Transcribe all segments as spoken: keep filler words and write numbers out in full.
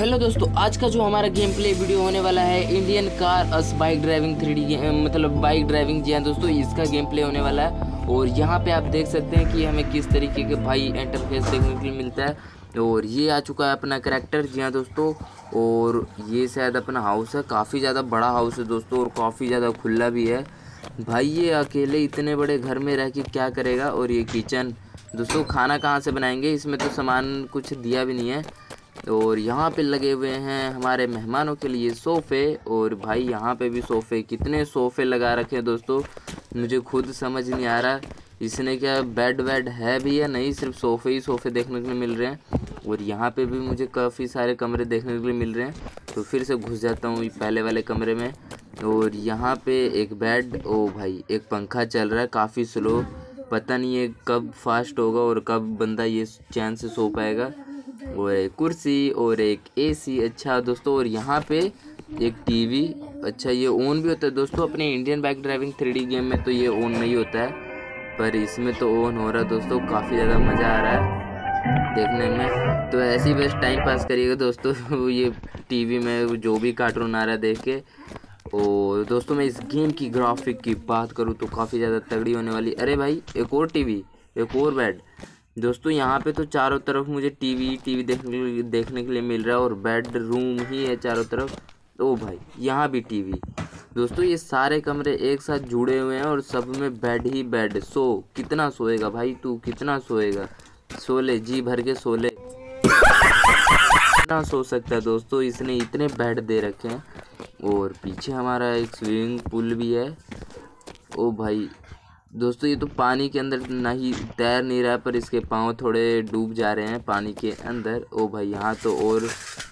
Hello दोस्तों, आज का जो हमारा गेम प्ले वीडियो होने वाला है Indian cars bike driving three D game, मतलब बाइक ड्राइविंग। जी हाँ दोस्तों, इसका गेम प्ले होने वाला है। और यहाँ पे आप देख सकते हैं कि हमें किस तरीके के भाई इंटरफेस देखने के लिए मिलता है। और ये आ चुका है अपना करैक्टर। जी हाँ दोस्तों, और ये शायद अपना हाउस है। काफ़ी ज़्यादा बड़ा हाउस है दोस्तों, और काफ़ी ज़्यादा खुला भी है। भाई ये अकेले इतने बड़े घर में रह के क्या करेगा। और ये किचन दोस्तों, खाना कहाँ से बनाएंगे, इसमें तो सामान कुछ दिया भी नहीं है। और यहाँ पे लगे हुए हैं हमारे मेहमानों के लिए सोफ़े। और भाई यहाँ पे भी सोफ़े, कितने सोफ़े लगा रखे हैं दोस्तों, मुझे खुद समझ नहीं आ रहा इसने क्या बेड वेड है भी या नहीं, सिर्फ सोफ़े ही सोफ़े देखने के लिए मिल रहे हैं। और यहाँ पे भी मुझे काफ़ी सारे कमरे देखने के लिए मिल रहे हैं। तो फिर से घुस जाता हूँ पहले वाले कमरे में। और यहाँ पे एक बेड, ओ भाई एक पंखा चल रहा है काफ़ी स्लो, पता नहीं है कब फास्ट होगा और कब बंदा ये चैन से सो पाएगा। और एक कुर्सी और एक एसी। अच्छा दोस्तों, और यहाँ पे एक टीवी। अच्छा ये ऑन भी होता है दोस्तों, अपने Indian bike driving three D game में तो ये ऑन नहीं होता है, पर इसमें तो ऑन हो रहा है दोस्तों। काफ़ी ज़्यादा मज़ा आ रहा है देखने में। तो ऐसे ही बस टाइम पास करिएगा दोस्तों ये टीवी में जो भी कार्टून आ रहा है देख के। और दोस्तों मैं इस गेम की ग्राफिक की बात करूँ तो काफ़ी ज़्यादा तगड़ी होने वाली। अरे भाई एक और टीवी, एक और बेड दोस्तों। यहाँ पे तो चारों तरफ मुझे टीवी टीवी देखने देखने के लिए मिल रहा है, और बेड रूम ही है चारों तरफ। ओ भाई यहाँ भी टीवी दोस्तों। ये सारे कमरे एक साथ जुड़े हुए हैं और सब में बेड ही बेड। सो कितना सोएगा भाई तू, कितना सोएगा, सो ले, जी भर के सो ले, कितना सो सकता है दोस्तों, इसने इतने बेड दे रखे हैं। और पीछे हमारा एक स्विमिंग पूल भी है। ओ भाई दोस्तों, ये तो पानी के अंदर नहीं तैर नहीं रहा है, पर इसके पाँव थोड़े डूब जा रहे हैं पानी के अंदर। ओ भाई यहाँ तो, और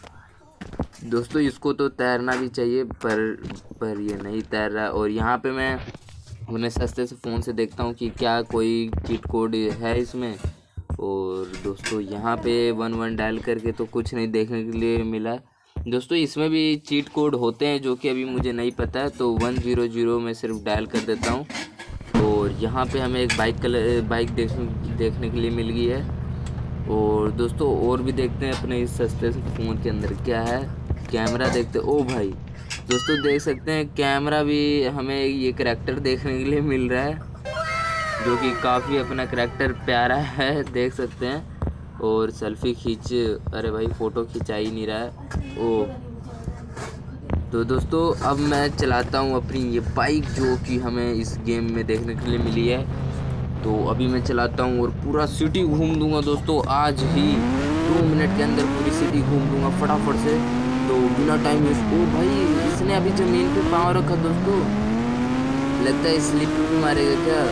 दोस्तों इसको तो तैरना भी चाहिए, पर पर ये नहीं तैर रहा। और यहाँ पे मैं अपने सस्ते से फ़ोन से देखता हूँ कि क्या कोई चीट कोड है इसमें। और दोस्तों यहाँ पे वन वन डायल करके तो कुछ नहीं देखने के लिए मिला दोस्तों। इसमें भी चीट कोड होते हैं जो कि अभी मुझे नहीं पता है, तो वन ज़ीरो ज़ीरो में सिर्फ डायल कर देता हूँ। और यहाँ पे हमें एक बाइक कलर बाइक देखने देखने के लिए मिल गई है। और दोस्तों और भी देखते हैं अपने इस सस्ते से फ़ोन के अंदर क्या है। कैमरा देखते, ओ भाई दोस्तों देख सकते हैं कैमरा भी हमें ये करैक्टर देखने के लिए मिल रहा है, जो कि काफ़ी अपना करैक्टर प्यारा है, देख सकते हैं। और सेल्फी खींच, अरे भाई फ़ोटो खिंचा ही नहीं रहा है। ओ तो दोस्तों अब मैं चलाता हूँ अपनी ये बाइक जो कि हमें इस गेम में देखने के लिए मिली है। तो अभी मैं चलाता हूँ और पूरा सिटी घूम दूंगा दोस्तों। आज ही दो मिनट के अंदर पूरी सिटी घूम दूंगा फटाफट से, तो बिना टाइम वेस्ट। ओ भाई इसने अभी ज़मीन पे पाँव रखा दोस्तों, लगता है स्लिप भी मारेगा क्या।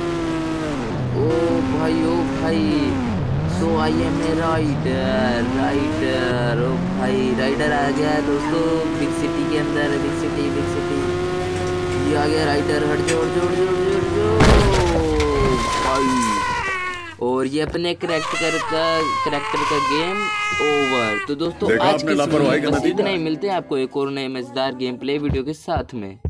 ओ भाई ओ भाई, so I am a rider rider ओ भाई राइडर आ गया है दोस्तों बिग सिटी के अंदर। बिग सिटी बिग सिटी ये आ गया राइडर। हट जाओ हट जाओ हट जाओ हट जाओ भाई। और ये अपने करैक्टर का करैक्टर का गेम ओवर। तो दोस्तों आज के बस इतना ही, मिलते हैं आपको एक और नए मजेदार गेम प्ले वीडियो के साथ में।